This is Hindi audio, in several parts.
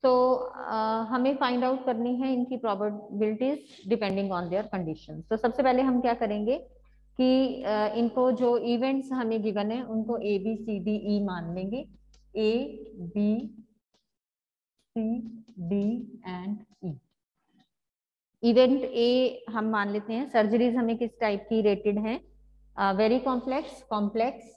तो हमें फाइंड आउट करनी है इनकी probabilities depending on their condition. तो सबसे पहले हम क्या करेंगे कि इनको जो इवेंट्स हमें गिवन है उनको ए बी सी डी ई मान लेंगे। A B C D and E. Event A हम मान लेते हैं। सर्जरीज हमें किस टाइप की रेटेड हैं? Very complex, complex,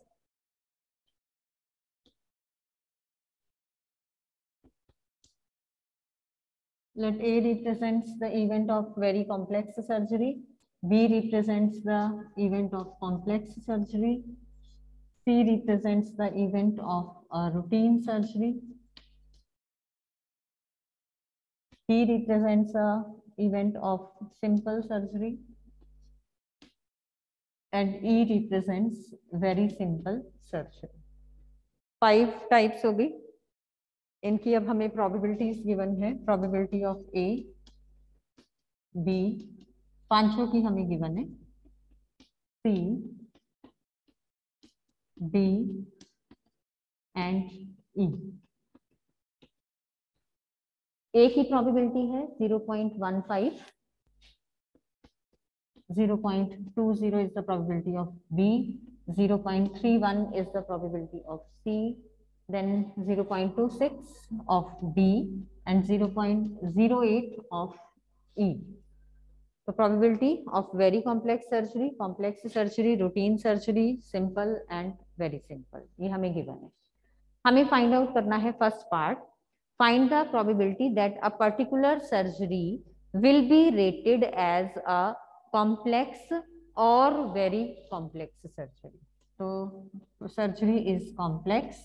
let A represents the event of very complex surgery, B represents the event of complex surgery, C represents the event of routine surgery, D represents the event of simple surgery, and E represents very simple surgery. 5 types होगी इनकी। अब हमें प्रोबेबिलिटीज गिवन है। प्रोबेबिलिटी ऑफ ए बी, पांचों की हमें गिवन है। सी डी एंड ई। ए की प्रोबेबिलिटी है 0.15, 0.20 is the probability of B, 0.31 is the probability of C, then 0.26 of D and 0.08 of E. So probability of very complex surgery, routine surgery, simple and very simple, ये हमें given है। हमें फाइंड आउट करना है first part, find the probability that a particular surgery will be rated as a complex और वेरी कॉम्प्लेक्स सर्जरी। तो सर्जरी इज कॉम्प्लेक्स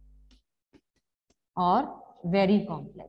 और वेरी कॉम्प्लेक्स।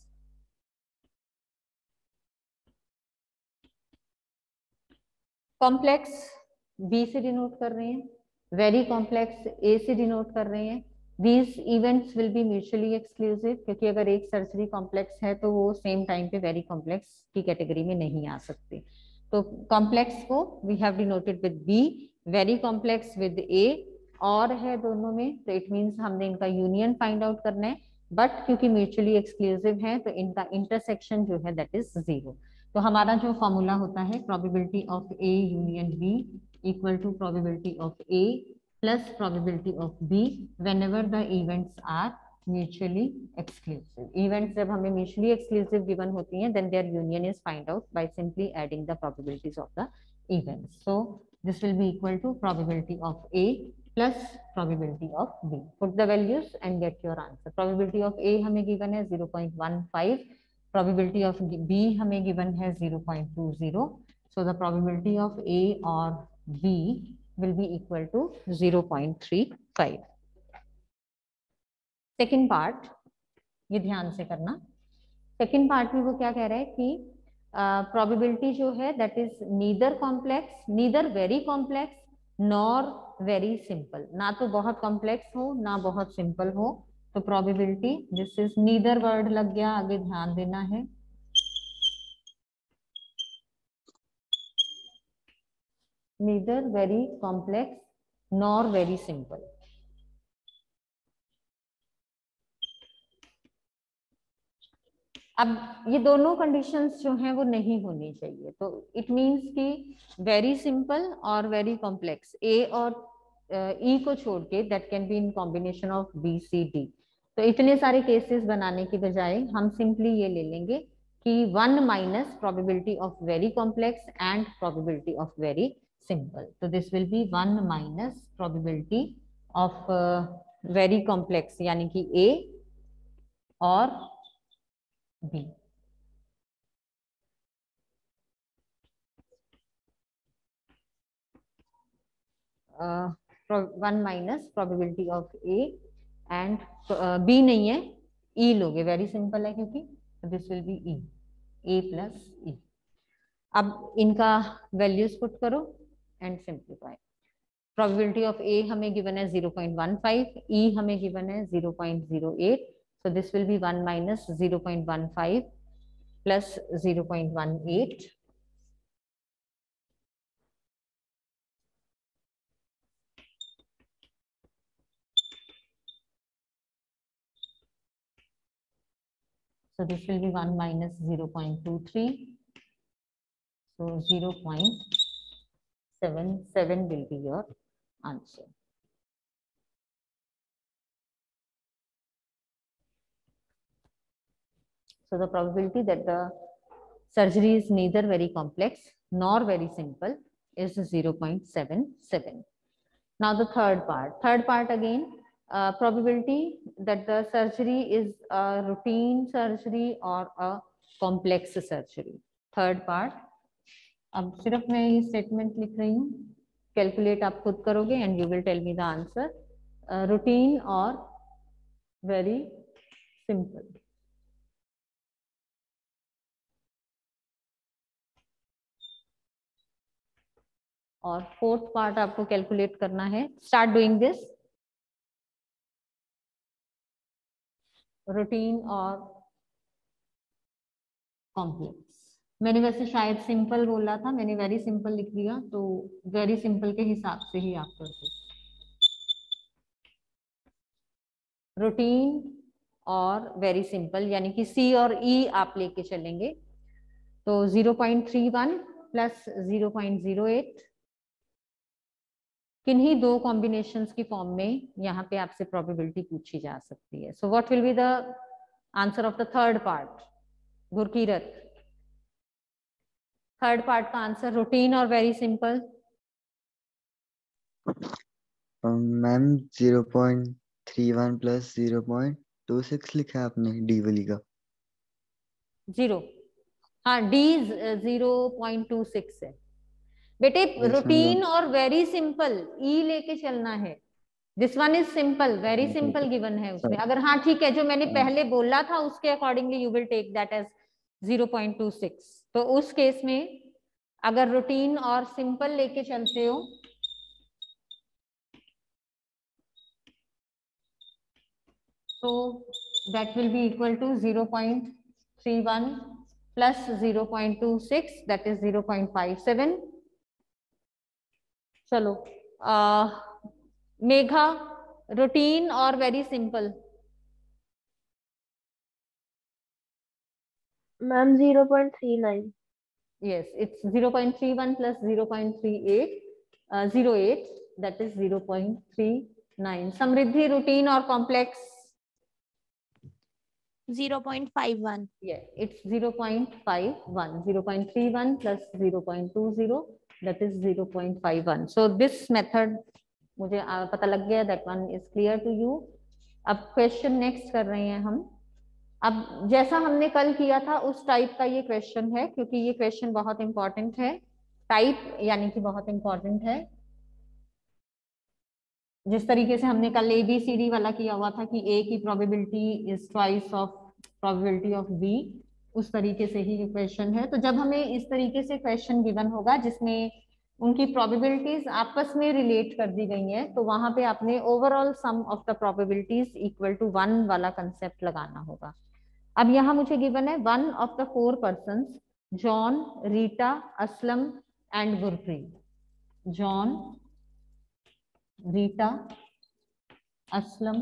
कॉम्प्लेक्स बी से डिनोट कर रहे हैं, वेरी कॉम्प्लेक्स ए से डिनोट कर रहे हैं। These events will be mutually exclusive, क्योंकि अगर एक सर्जरी कॉम्प्लेक्स है तो वो सेम टाइम पे वेरी कॉम्प्लेक्स की कैटेगरी में नहीं आ सकते। तो कॉम्प्लेक्स को we have denoted with B, very complex with A, और है दोनों में, तो इट मींस हमने इनका यूनियन फाइंड आउट करना है। बट क्योंकि म्यूचुअली एक्सक्लूसिव है तो इनका इंटरसेक्शन जो है दैट इज 0। तो हमारा जो फॉर्मूला होता है probability of A union B equal to probability of A plus probability of B whenever the events are mutually exclusive. Events जब हमें mutually exclusive given होती हैं then their union is find out by simply adding the probabilities of the events. So this will be equal to probability of A plus probability of B. Put the values and get your answer. Probability of A हमें given है 0.15, probability of B हमें given है 0.20. So the probability of A or B will be equal to 0.35. Second part, ये ध्यान से करना। सेकेंड पार्ट में वो क्या कह रहा है कि प्रोबेबिलिटी जो है that is neither complex, neither very complex nor very simple. ना तो बहुत कॉम्प्लेक्स हो ना बहुत सिंपल हो। तो probability, this is neither word लग गया, आगे ध्यान देना है। neither very complex nor very simple। अब ये दोनों कंडीशंस जो हैं वो नहीं होनी चाहिए। तो इट मींस कि वेरी सिंपल और वेरी कॉम्प्लेक्स, ए और ई को छोड़ के that can be in combination of B C D. तो इतने सारे केसेस बनाने की बजाय हम सिंपली ये ले लेंगे कि 1 minus probability of very complex and probability of very simple. तो this will be 1 minus probability of very complex यानी कि ए और B. One minus probability of A and B नहीं है, ई लोगे, वेरी सिंपल है क्योंकि। This will be E, A plus E. अब इनका वैल्यूज पुट करो and simplify. Probability of A हमें गिवन है 0.15, ई हमें गिवन है 0.08। सो this will be 1 minus 0.15 plus 0.18। So this will be 1 minus 0.23. So 0.77 will be your answer. So the probability that the surgery is neither very complex nor very simple is 0.77. Now the third part again, probability that the surgery is a routine surgery or a complex surgery. Third part, अब सिर्फ मैं ये स्टेटमेंट लिख रही हूँ, कैलकुलेट आप खुद करोगे and you will tell me the answer, routine और वेरी सिंपल. और फोर्थ पार्ट आपको कैलकुलेट करना है. Start doing this. रूटीन और कॉम्प्लेक्स. मैंने वैसे शायद सिंपल बोला था, मैंने वेरी सिंपल लिख दिया, तो वेरी सिंपल के हिसाब से ही आप कर दो. रूटीन और वेरी सिंपल यानी कि सी और ई आप लेके चलेंगे. तो 0.31 प्लस 0.08 किन्हीं दो कॉम्बिनेशंस की फॉर्म में यहाँ पे आपसे प्रोबेबिलिटी पूछी जा सकती है. So what will be the answer of the third part? Gurkirat, third part का आंसर रूटीन और वेरी सिंपल. मैम 0.31 प्लस 0.26 लिखा है आपने डी वाली का. 0, हाँ डी 0.26 है बेटे. रूटीन और वेरी सिंपल ई लेके चलना है. This one is simple, very simple given है उसमें. अगर हाँ ठीक है, जो मैंने पहले बोला था उसके accordingly you will take that as 0.26. तो उस केस में अगर रूटीन और सिंपल लेके चलते हो तो that will be equal to 0.31 plus 0.26 that is 0.57. चलो मेघा, रूटीन और very simple. Ma'am 0.39. Yes, it's 0.31 plus 0.38, 08, that is 0.39. Samriddhi, routine or complex? 0.51. Yeah, it's 0.51. 0.31 plus 0.20, that is 0.51. So this method मुझे पता लग गया, that one is clear to you. अब क्वेश्चन नेक्स्ट कर रहे हैं हम. अब जैसा हमने कल किया था उस टाइप का ये क्वेश्चन है, क्योंकि ये क्वेश्चन बहुत इंपॉर्टेंट है. टाइप यानी कि बहुत इंपॉर्टेंट है. जिस तरीके से हमने कल ABCD वाला किया हुआ था कि A की probability is twice of probability of B, उस तरीके से ही ये क्वेश्चन है. तो जब हमें इस तरीके से क्वेश्चन गिवन होगा जिसमें उनकी प्रोबेबिलिटीज आपस में रिलेट कर दी गई हैं, तो वहां पे आपने overall sum of the probabilities equal to 1 वाला कंसेप्ट लगाना होगा. अब यहाँ मुझे गिवन है 1 of the 4 persons, John, Rita, Aslam and Gurpreet. John, Rita, Aslam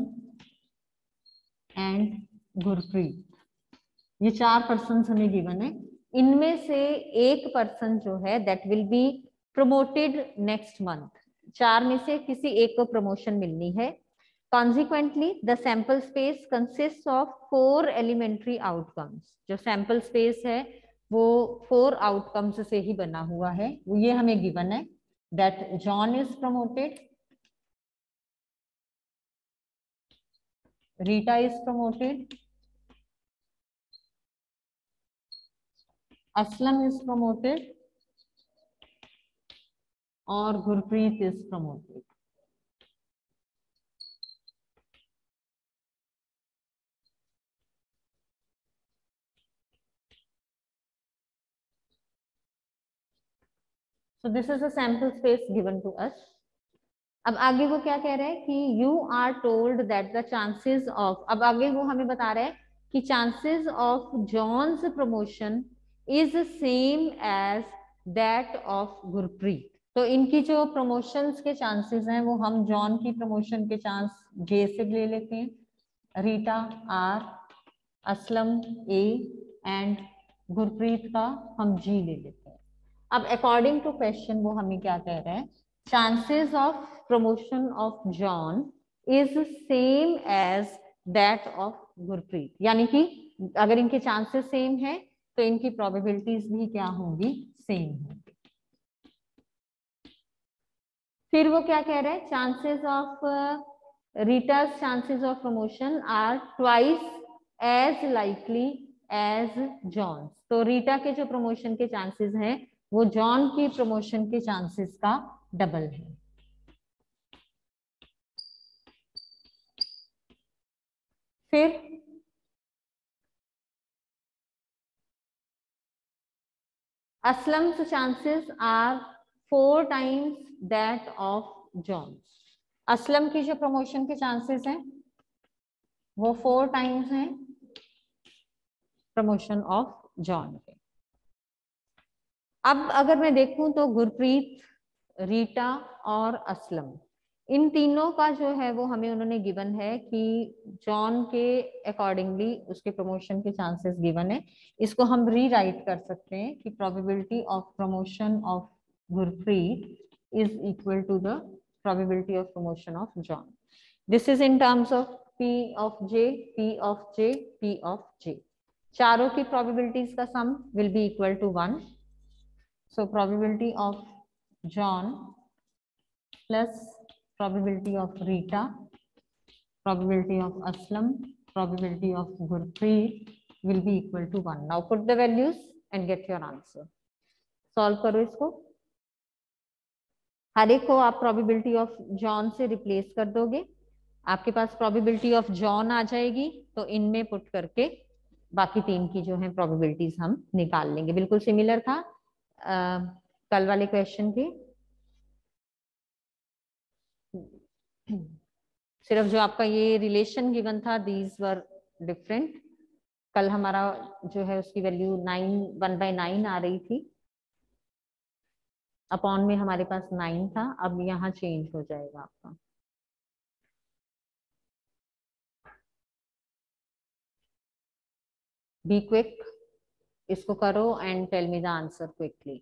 and Gurpreet, ये 4 पर्सन्स हमें गिवन है. इनमें से एक पर्सन जो है that will be promoted next month. 4 में से किसी एक को प्रमोशन मिलनी है. Consequently, the sample space consists of 4 elementary outcomes. जो sample space है वो 4 outcomes से ही बना हुआ है. ये हमें given है that John is promoted, Rita is promoted, Aslam is promoted और Gurpreet is promoted. So this is a sample space given to us. अब आगे वो क्या कह रहे हैं कि you are told that the chances of, अब आगे वो हमें बता रहे हैं कि chances of John's promotion is same as that of Gurpreet. तो इनकी जो प्रमोशंस के चांसेस हैं वो हम जॉन की प्रमोशन के चांस J से ले लेते हैं, Rita R, Aslam A and Gurpreet का हम जी ले लेते हैं। अब अकॉर्डिंग टू क्वेश्चन वो हमें क्या कह रहा है, chances of promotion of John is same as that of Gurpreet, यानी कि अगर इनके चांसेस सेम है तो इनकी प्रोबेबिलिटीज भी क्या होंगी, सेम होंगी। फिर वो क्या कह रहे हैं, chances of Rita's chances of promotion are twice as likely as John. तो रीटा के जो प्रमोशन के चांसेस हैं वो जॉन की प्रमोशन के चांसेस का डबल है। फिर Aslam's chances are 4 times that of John. Aslam की जो प्रमोशन के चांसेस हैं वो 4 times हैं प्रमोशन ऑफ जॉन के। अब अगर मैं देखूं तो गुरप्रीत, रीटा और असलम, इन तीनों का जो है वो हमें उन्होंने गिवन है कि जॉन के अकॉर्डिंगली उसके प्रमोशन के चांसेस गिवन है। इसको हम रीराइट कर सकते हैं कि probability of promotion of Gurpreet is equal to the probability of promotion of John. This is in terms of P of J, P of J, P of J। चारों की प्रोबेबिलिटीज का sum will be equal to 1। So probability of John plus probability of Rita, probability of Aslam, probability of Gurpreet will be equal to 1. Now put the values and get your answer. Solve करो इसको। हर एक को आप probability of John से replace कर दोगे, आपके पास probability of John आ जाएगी, तो इनमें पुट करके बाकी तीन की जो है probabilities हम निकाल लेंगे। बिल्कुल सिमिलर था कल वाले क्वेश्चन की, सिर्फ जो आपका ये रिलेशन गिवन था दीज वर डिफरेंट। कल हमारा जो है उसकी वैल्यू 1/9 आ रही थी, अपॉन में हमारे पास 9 था, अब यहाँ चेंज हो जाएगा आपका। बी क्विक, इसको करो and tell me the answer quickly.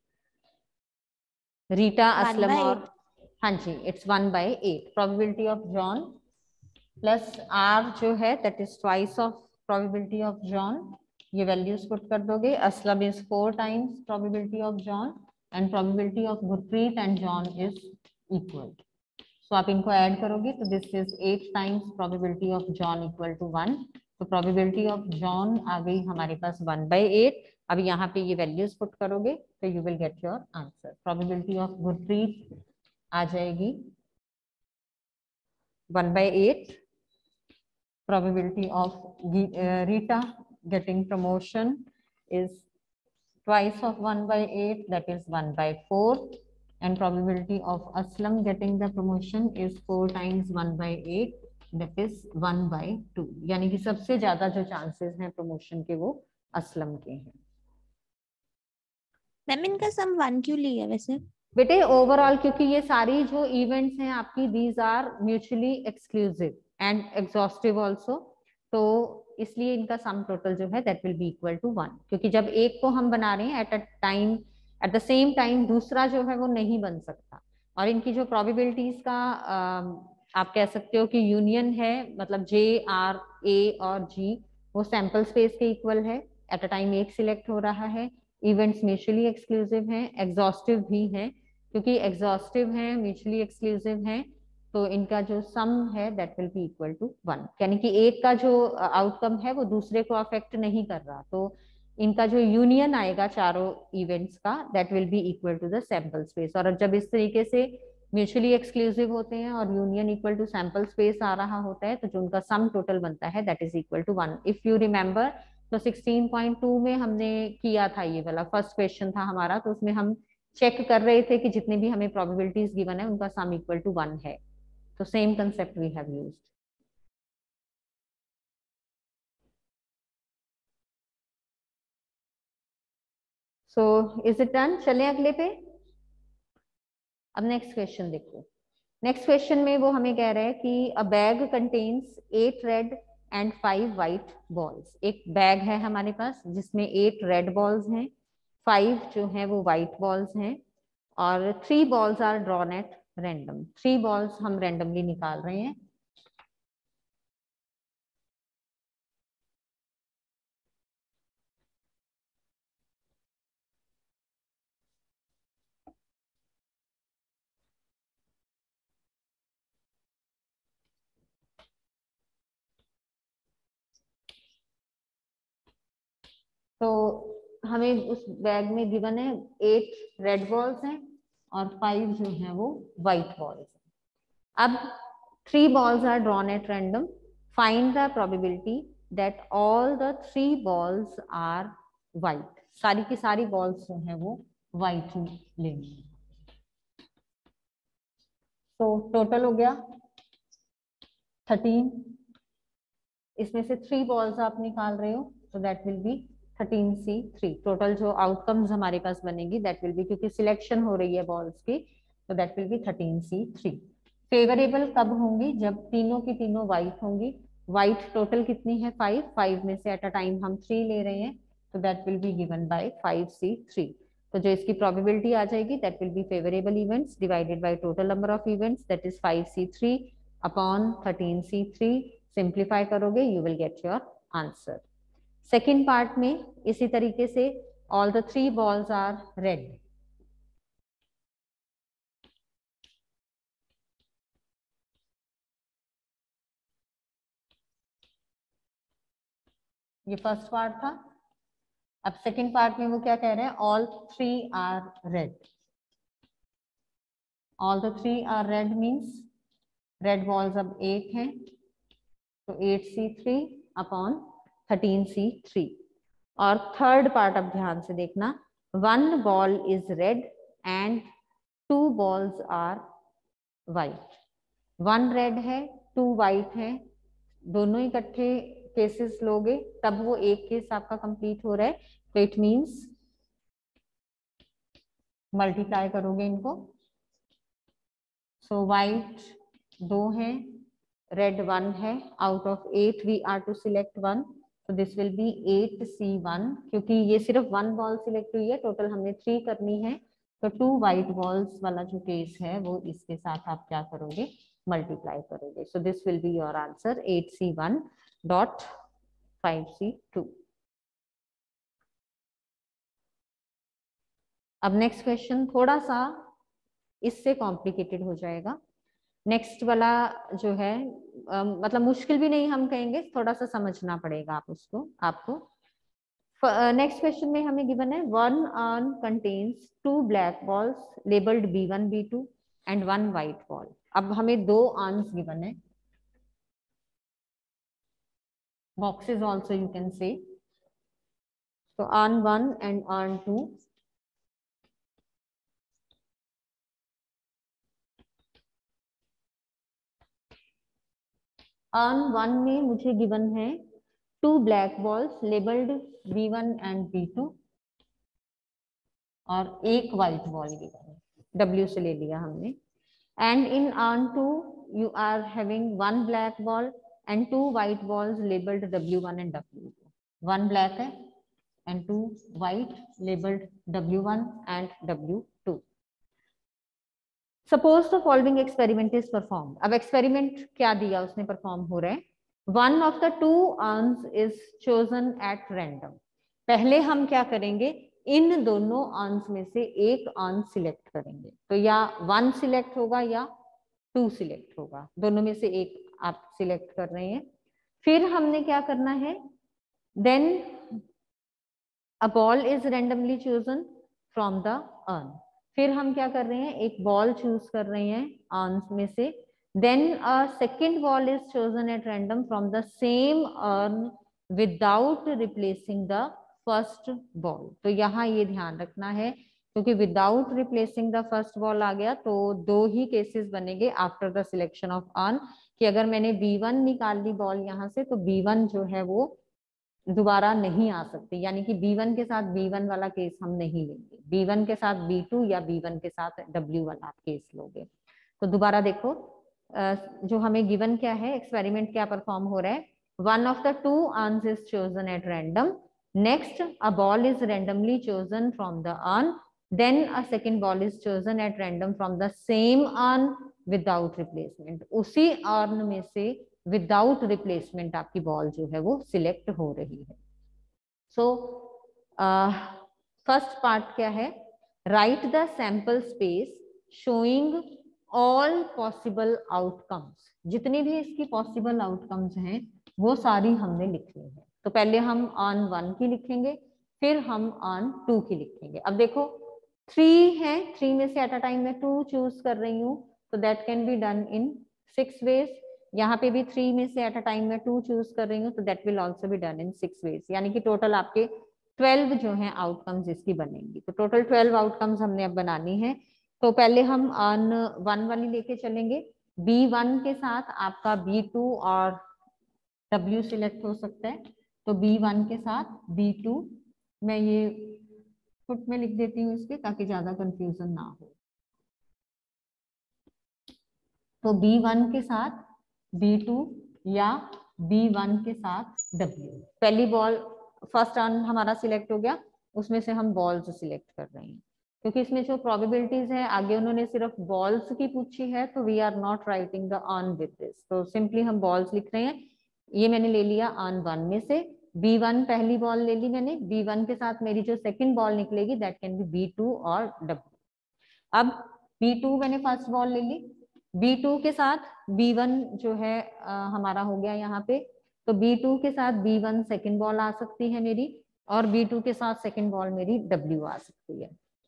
Rita, Aslam और हाँ जी, it's 1/8। Probability of John plus R जो है that is twice of probability of John, ये वैल्यूज पुट कर दोगे। Aslam is 4 times probability of John and probability of Gurpreet and John is equal. So आप इनको ऐड करोगे तो this is 8 times probability of John equal to 1। तो प्रोबेबिलिटी ऑफ जॉन आ गई हमारे पास 1/8। अब यहाँ पे ये वैल्यूज पुट करोगे तो you will get your answer. Probability of Gurpreet आ जाएगी 1/8। Probability of Rita getting promotion is twice of 1/8, that is 1/4, and probability of Aslam getting the promotion is 4 times 1/8, that is 1/2। यानी कि सबसे ज्यादा जो चांसेस हैं प्रमोशन के वो असलम के हैं। मैम इनका सम 1 क्यों लिया वैसे? बेटे ओवरऑल क्योंकि ये सारी जो इवेंट्स हैं आपकी these are mutually exclusive and exhaustive also, तो इसलिए इनका सम टोटल जो है that will be equal to 1। क्योंकि जब एक को हम बना रहे हैं एट द सेम टाइम दूसरा जो है वो नहीं बन सकता। और इनकी जो प्रोबेबिलिटीज का आप कह सकते हो कि यूनियन है, मतलब J, R, A और G वो सैंपल स्पेस के इक्वल है। एट अ टाइम एक सिलेक्ट हो रहा है, इवेंट्स म्यूचुअली एक्सक्लूसिव हैं, एग्जॉस्टिव भी हैं। क्योंकि एग्जॉस्टिव हैं, म्यूचुअली एक्सक्लूसिव हैं, तो इनका जो सम है that will be equal to 1। यानी कि एक का जो आउटकम है वो दूसरे को अफेक्ट नहीं कर रहा, तो इनका जो यूनियन आएगा चारों इवेंट्स का that will be equal to the sample space. और जब इस तरीके से म्यूचुअली एक्सक्लूसिव होते हैं और union equal to sample space आ रहा होता है तो जो उनका सम टोटल बनता है that is equal to 1। If you remember तो 16.2 में हमने किया था ये वाला फर्स्ट क्वेश्चन था हमारा, तो उसमें हम चेक कर रहे थे कि जितने भी हमें प्रोबेबिलिटीज गिवन है उनका सम इक्वल टू 1 है। तो same concept we have used. So is it done? चलें अगले पे। अब नेक्स्ट क्वेश्चन देखो। नेक्स्ट क्वेश्चन में वो हमें कह रहा है कि a bag contains 8 red and 5 white balls. एक बैग है हमारे पास जिसमें 8 रेड बॉल्स हैं, 5 जो है वो वाइट बॉल्स हैं, और 3 balls are drawn at random. 3 balls हम रैंडमली निकाल रहे हैं। तो हमें उस बैग में गिवन है 8 रेड बॉल्स हैं और 5 जो है वो वाइट बॉल्स हैं। अब 3 balls are drawn at random. Find the probability that all the 3 balls are white. सारी की सारी balls जो है वो white लेनी है। तो टोटल हो गया 13। इसमें से 3 balls आप निकाल रहे हो, तो that will be 13C3। Total जो आउटकम्स हमारे पास बनेगी दैट विल बी, क्योंकि सिलेक्शन हो रही है बॉल्स की, तो that will be 13C3। Favourable कब होंगी? जब तीनों की तीनों वाइट होंगी। वाइट टोटल कितनी है? 5 में से एट अ टाइम हम 3 ले रहे हैं, तो that will be given by 5C3। तो जो इसकी प्रोबेबिलिटी आ जाएगी that will be favourable events divided by total number of events, that is 5C3 upon 13C3। Simplify करोगे you will get your answer. Second part में इसी तरीके से all the 3 balls are red. ये फर्स्ट पार्ट था। अब सेकेंड पार्ट में वो क्या कह रहे हैं? All 3 are red. All the 3 are red means red balls अब 8 हैं, तो 8C3 अपॉन 13C3। और थर्ड पार्ट अब ध्यान से देखना, 1 ball is red and 2 balls are white. 1 red है, 2 वाइट है, दोनों इकट्ठे केसेस लोगे तब वो एक केस आपका कंप्लीट हो रहा है, तो इट मींस मल्टीप्लाई करोगे इनको। सो वाइट 2 है, रेड 1 है, out of 8 we are to select 1, so this will be 8C1। क्योंकि ये सिर्फ 1 बॉल सिलेक्ट हुई है, टोटल हमने 3 करनी है, तो 2 वाइट बॉल्स वाला जो केस है वो इसके साथ आप क्या करोगे? मल्टीप्लाई करोगे। So this will be your answer 8C1 dot 5C2। अब नेक्स्ट क्वेश्चन थोड़ा सा इससे कॉम्प्लिकेटेड हो जाएगा। नेक्स्ट वाला जो है मतलब मुश्किल भी नहीं हम कहेंगे, थोड़ा सा समझना पड़ेगा आप उसको आपको। नेक्स्ट क्वेश्चन में हमें गिवन है 1 urn contains 2 black balls labelled B1 B2 and 1 white ball. अब हमें 2 urns गिवन है, boxes also you can say, so urn 1 and urn 2। urn 1 में मुझे गिवन है 2 black balls labelled B1 and B2 और 1 वाइट बॉल गिवन है, W से ले लिया हमने। And in urn 2 you are having 1 black ball and 2 white balls labeled W1 and W2। 1 black है and 2 white labeled W1 and W2। Suppose the following experiment is perform. अब एक्सपेरिमेंट क्या दिया उसने, परफॉर्म हो रहा है। 1 of the 2 urns is chosen at random। पहले हम क्या करेंगे? इन दोनों अर्न्स में से एक अर्न सिलेक्ट करेंगे, तो या 1 सिलेक्ट होगा या 2 सिलेक्ट होगा, दोनों में से एक आप सिलेक्ट कर रहे हैं। फिर हमने क्या करना है? Then a ball is randomly chosen from the urn. फिर हम क्या कर रहे हैं? एक बॉल चूज कर रहे हैं अर्न्स में से। Then a second ball is chosen at random from the same urn without replacing the first ball. तो यहाँ ये ध्यान रखना है, क्योंकि without replacing the first ball आ गया तो 2 ही केसेस बनेंगे after the selection of urn, कि अगर मैंने B1 निकाल ली बॉल यहाँ से तो B1 जो है वो दोबारा नहीं आ सकती, यानी कि B1 के साथ B1 वाला केस हम नहीं लेंगे, B1 के साथ B2 या B1 के साथ W1 आप केस लोगे। तो दोबारा देखो जो हमें गिवन क्या है, एक्सपेरिमेंट क्या परफॉर्म हो रहा है। one of the two urns is chosen at random. Next, a ball is randomly chosen from the urn. Then a second ball is chosen at random from the same urn without replacement. उसी urn में से without replacement आपकी बॉल जो है वो सिलेक्ट हो रही है. So फर्स्ट पार्ट क्या है? Right the sample space showing all possible outcomes. जितनी भी इसकी पॉसिबल आउटकम्स हैं वो सारी हमने लिखनी है. तो पहले हम ऑन 1 की लिखेंगे, फिर हम ऑन 2 की लिखेंगे. अब देखो 3 है, 3 में से एट अ टाइम मैं 2 चूज कर रही हूँ, तो that can be done in 6 ways. यहाँ पे भी 3 में से एट अ टाइम मैं 2 चूज कर रही हूँ, तो that will also be done in 6 ways. यानी कि टोटल आपके 12 जो है आउटकम्स इसकी बनेंगी. तो टोटल 12 आउटकम्स हमने अब बनानी है. तो पहले हम ऑन 1 वाली लेके चलेंगे. B1 के साथ आपका B2 और W सिलेक्ट हो सकता है. तो B1 के साथ B2 मैं ये फुट में लिख देती हूँ इसके, ताकि ज्यादा कंफ्यूजन ना हो. तो B1 के साथ B2 या B1 के साथ W. पहली बॉल फर्स्ट ऑन हमारा सिलेक्ट हो गया, उसमें से हम बॉल्स सिलेक्ट कर रहे हैं. क्योंकि इसमें जो प्रोबेबिलिटीज है आगे उन्होंने सिर्फ बॉल्स की पूछी है, तो we are not writing the on with this. तो सिंपली हम बॉल्स लिख रहे हैं. ये मैंने ले लिया ऑन 1 में से. B1 पहली बॉल ले ली मैंने. B1 के साथ मेरी जो सेकंड बॉल निकलेगी दैट कैन बी B2 और W. अब B2 मैंने फर्स्ट बॉल ले ली. B2 के साथ B1 जो है हमारा हो गया यहाँ पे. तो B2 के साथ B1 सेकंड बॉल आ सकती है मेरी, और B2 के साथ सेकंड बॉल मेरी W आ सकती है.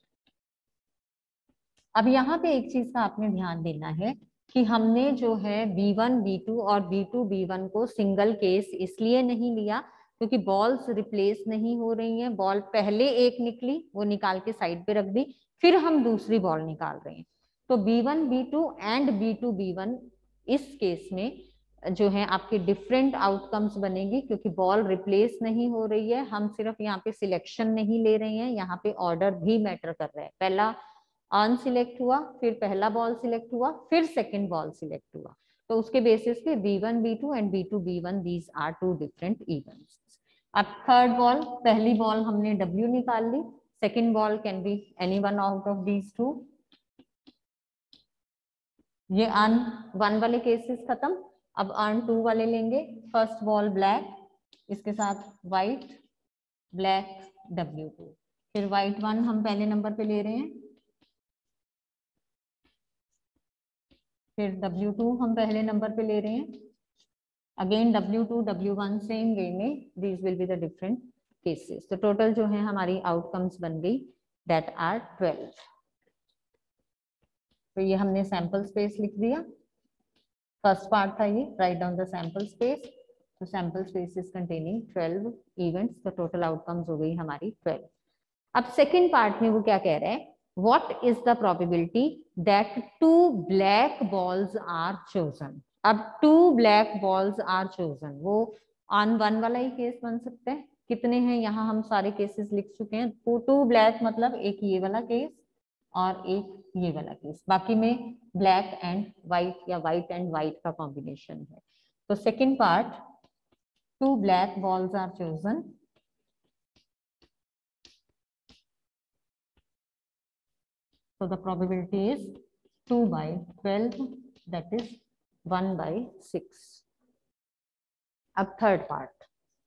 अब यहाँ पे एक चीज का आपने ध्यान देना है कि हमने जो है B1 B2 और B2 B1 को सिंगल केस इसलिए नहीं लिया क्योंकि बॉल्स रिप्लेस नहीं हो रही हैं. बॉल पहले एक निकली, वो निकाल के साइड पे रख दी, फिर हम दूसरी बॉल निकाल रहे हैं. तो B1 B2 and B2 B1 इस केस में जो है आपके डिफरेंट आउटकम्स बनेगी, क्योंकि बॉल रिप्लेस नहीं हो रही है. हम सिर्फ यहाँ पे सिलेक्शन नहीं ले रहे हैं, यहाँ पे ऑर्डर भी मैटर कर रहा है. पहला ऑन सिलेक्ट हुआ, फिर पहला बॉल सिलेक्ट हुआ, फिर सेकंड बॉल सिलेक्ट हुआ. तो उसके बेसिस पे B1 B2 and B2 B1 these are two different events. अब थर्ड बॉल, पहली बॉल हमने W निकाल ली, second ball can be any one out of these two. ये ऑन 1 वाले केसेस खत्म. अब ऑन 2 वाले लेंगे. फर्स्ट बॉल ब्लैक, इसके साथ व्हाइट, ब्लैक W2. फिर व्हाइट 1 हम पहले नंबर पे ले रहे हैं, फिर W2 हम पहले नंबर पे ले रहे हैं. Again W2 W1 same way में these will be the different cases. तो टोटल जो है हमारी आउटकम्स बन गई दैट आर 12. तो ये हमने सैंपल स्पेस लिख दिया. फर्स्ट पार्ट था ये, right down the sample space. तो sample space is containing 12 events. तो टोटल आउटकम्स हो गई हमारी 12. अब सेकेंड पार्ट में वो क्या कह रहे हैं? What is the probability that 2 black balls are chosen? अब 2 black balls are chosen, वो ऑन 1 वाला ही केस बन सकता है. कितने हैं यहाँ, हम सारे केसेस लिख चुके हैं. 2 black मतलब एक ये वाला केस और एक ये वाला केस. बाकी में ब्लैक एंड व्हाइट या व्हाइट एंड व्हाइट का कॉम्बिनेशन है. तो second part, 2 black balls are chosen. So the probability is 2 by 12, that is 1 by 6. अब थर्ड पार्ट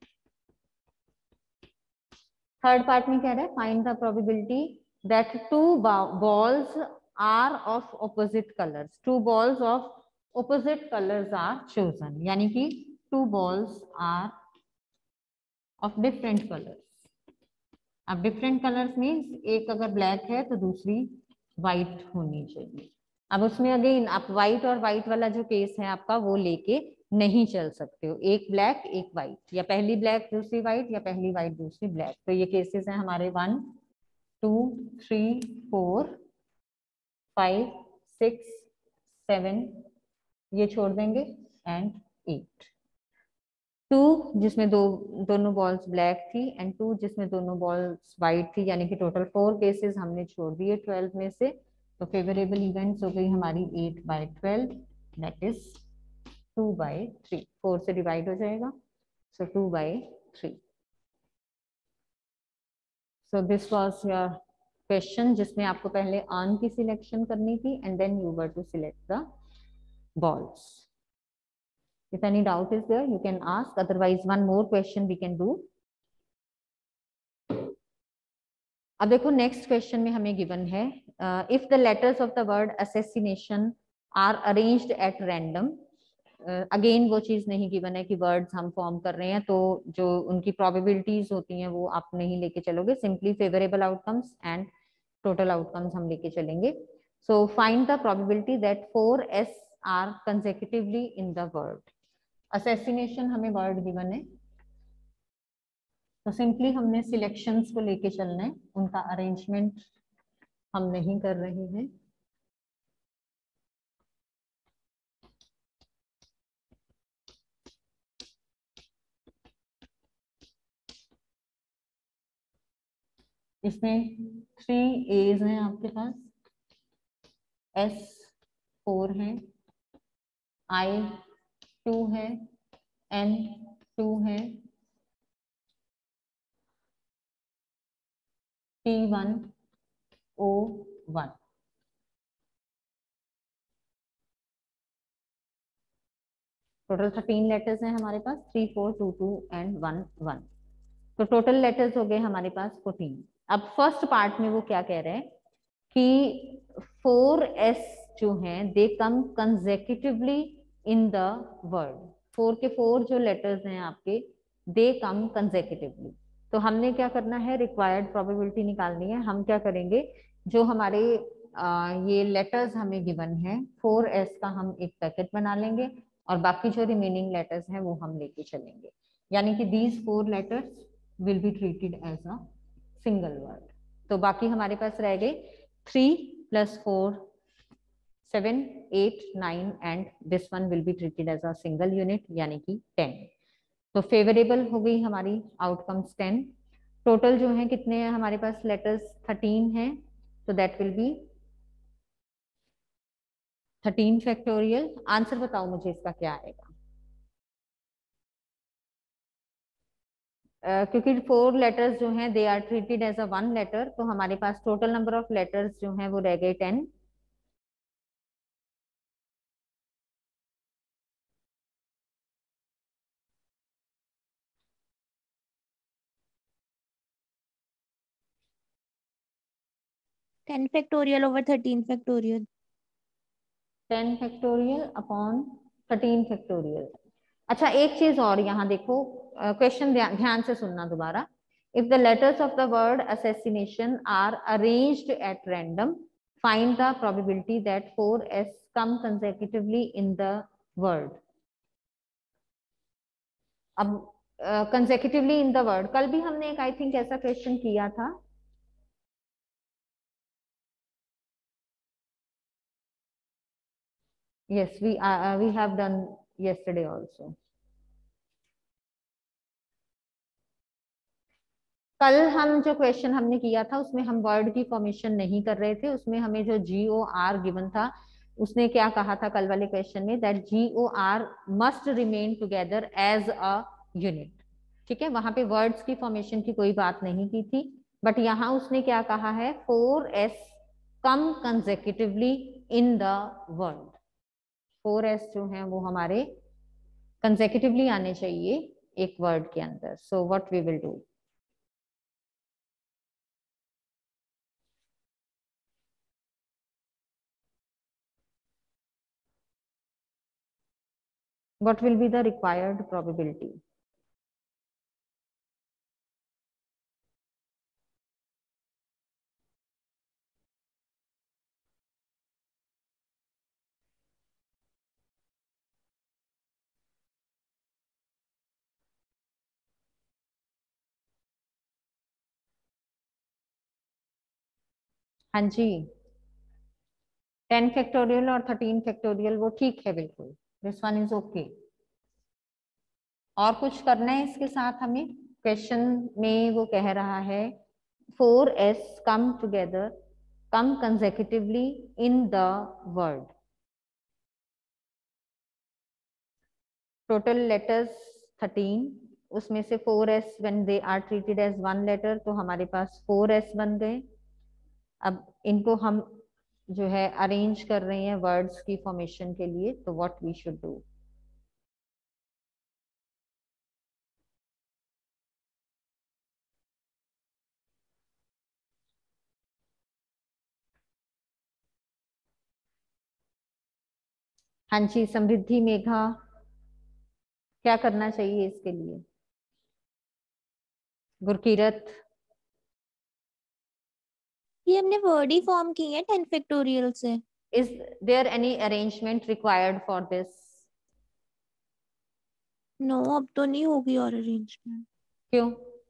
में क्या है? Find the probability that 2 balls are of opposite colors. 2 balls of opposite colors are chosen. यानी कि 2 balls are of different colors. अब डिफरेंट कलर्स मीन्स एक अगर ब्लैक है तो दूसरी व्हाइट होनी चाहिए. अब उसमें अगेन आप व्हाइट और व्हाइट वाला जो केस है आपका वो लेके नहीं चल सकते हो. एक ब्लैक एक व्हाइट, या पहली ब्लैक दूसरी व्हाइट, या पहली व्हाइट दूसरी ब्लैक. तो ये केसेस हैं हमारे 1 2 3 4 5 6 7, ये छोड़ देंगे, एंड 8. 2 जिसमें दोनों बॉल्स ब्लैक थी एंड 2 जिसमें दोनों बॉल्स व्हाइट थी. यानी कि टोटल 4 केसेस हमने छोड़ दिए 12 में से. तो फेवरेबल इवेंट्स हो गई हमारी 8 by 12, दैट इज 2 by 3. 4 से डिवाइड हो जाएगा So 2/3. So this was your question जिसमें आपको पहले on की सिलेक्शन करनी थी and then you were to select the balls. If any doubt is there, you can ask. Otherwise, one more question we can do. अब देखो नेक्स्ट क्वेश्चन में हमें गिवन है if the letters of the word assassination are arranged at random. Again वो चीज नहीं गिवन है कि वर्ड्स हम फॉर्म कर रहे हैं तो जो उनकी प्रोबेबिलिटीज होती हैं वो आप नहीं लेके चलोगे, simply favourable outcomes and total outcomes हम लेके चलेंगे. So find the probability that 4s are consecutively in the word. Assassination हमें वर्ड गिवन है तो सिंपली हमने सिलेक्शंस को लेके चलना है, उनका अरेंजमेंट हम नहीं कर रहे हैं. इसमें 3 A's हैं आपके पास, S 4 है, I 2 है, N 2 है, T 1 O 1. टोटल 13 लेटर्स हैं हमारे पास, 3 4 2 2 एंड 1 1. तो टोटल लेटर्स हो गए हमारे पास 14. अब फर्स्ट पार्ट में वो क्या कह रहे हैं कि 4s जो हैं they come consecutively in the word. 4 के 4 जो लेटर्स हैं आपके दे कम कंसेक्यूटिवली. तो हमने क्या करना है, रिक्वायर्ड प्रोबेबिलिटी निकालनी है. हम क्या करेंगे, जो हमारे ये लेटर्स हमें गिवन है 4s का हम एक पैकेट बना लेंगे और बाकी जो रिमेनिंग लेटर्स हैं वो हम लेके चलेंगे. यानी कि these 4 letters will be treated as a single word. तो बाकी हमारे पास रह गए 3 + 4 7 8 9 and this one will be treated as a single unit यानी कि 10. तो फेवरेबल हो गई हमारी आउटकम्स 10. टोटल जो है कितने हैं हमारे पास लेटर्स 13 हैं, तो that will be 13 factorial. Answer बताओ मुझे इसका क्या आएगा. क्योंकि 4 लेटर्स जो हैं they are treated as a 1 letter, तो हमारे पास टोटल नंबर ऑफ लेटर्स जो हैं वो रह गए 10. Ten factorial over 13 factorial. 10 factorial upon 13 factorial. अच्छा एक चीज और यहाँ देखो, क्वेश्चन ध्यान से सुनना दोबारा. If the letters of the word assassination are arranged at random, find the probability that 4s come consecutively in the word. अब कंसेक्यूटिवली इन द वर्ड, कल भी हमने एक आई थिंक ऐसा क्वेश्चन किया था. Yes, we have done yesterday also. कल हम जो क्वेश्चन हमने किया था उसमें हम वर्ड की फॉर्मेशन नहीं कर रहे थे. उसमें हमें जो GOR गिवन था उसने क्या कहा था कल वाले क्वेश्चन में, that GOR must remain together as a unit. ठीक है, वहां पे वर्ड्स की फॉर्मेशन की कोई बात नहीं की थी. बट यहाँ उसने क्या कहा है, 4s come consecutively in the word. 4s जो है वो हमारे कंसेक्यूटिवली आने चाहिए एक वर्ड के अंदर. So what we will do, what will be the required probability. हाँ जी, 10 फैक्टोरियल और 13 फैक्टोरियल वो ठीक है बिल्कुल. This one is okay. और कुछ करना है इसके साथ हमें. क्वेश्चन में वो कह रहा है 4s come together come consecutively in the word. Total letters 13, उसमें से 4s when they are treated as one letter, तो हमारे पास 4s बन गए। अब इनको हम जो है अरेंज कर रहे हैं वर्ड्स की फॉर्मेशन के लिए, तो व्हाट वी शुड डू। हाँ जी समृद्धि, मेघा, क्या करना चाहिए इसके लिए? गुरकीरत, ये हमने वर्ड ही फॉर्म की है 10 फैक्टोरियल से। Is there any arrangement required for this? No, अब तो नहीं होगी और अरेंजमेंट। क्यों?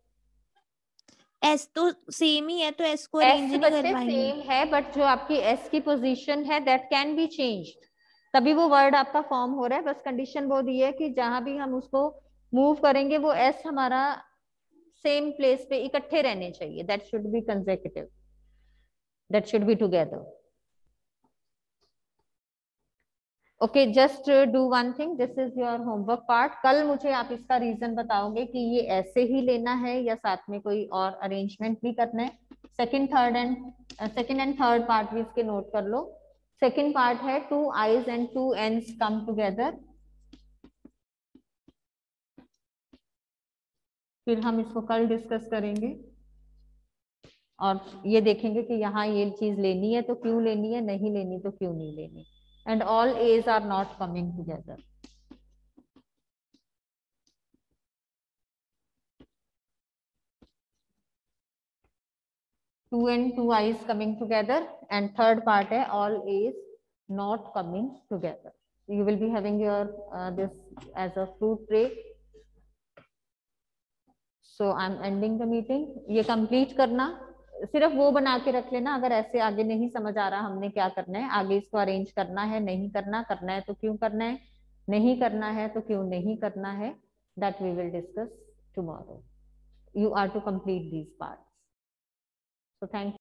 एस तो सेम ही है, तो एस को एस अरेंज नहीं बच्चे करवाएंगे। सेम है, बट जो आपकी एस की पोजीशन है दैट कैन बी चेंज्ड, तभी वो वर्ड आपका फॉर्म हो रहा है। बस कंडीशन वो दी है कि जहां भी हम उसको मूव करेंगे वो एस हमारा सेम प्लेस पे इकट्ठे रहने चाहिए, that should be consecutive, that should be together. Okay, just do one thing, this is your homework part. कल मुझे आप इसका रीजन बताओगे कि ये ऐसे ही लेना है या साथ में कोई और अरेंजमेंट भी करना है। सेकंड एंड थर्ड पार्ट भी इसके नोट कर लो। सेकंड पार्ट है 2 eyes and 2 ends come together। फिर हम इसको कल डिस्कस करेंगे और ये देखेंगे कि यहाँ ये चीज लेनी है तो क्यों लेनी है, नहीं लेनी तो क्यों नहीं लेनी। And all S's are not coming together. 2 and 2 eyes coming together, and third part है all is not coming together. You will be having your this as a fruit break. So I'm ending the meeting. ये complete करना, सिर्फ वो बना के रख लेना। अगर ऐसे आगे नहीं समझ आ रहा हमने क्या करना है, आगे इसको अरेंज करना है, नहीं करना, करना है तो क्यों करना है, नहीं करना है तो क्यों नहीं करना है, that we will discuss tomorrow. You are to complete these parts. So thank you.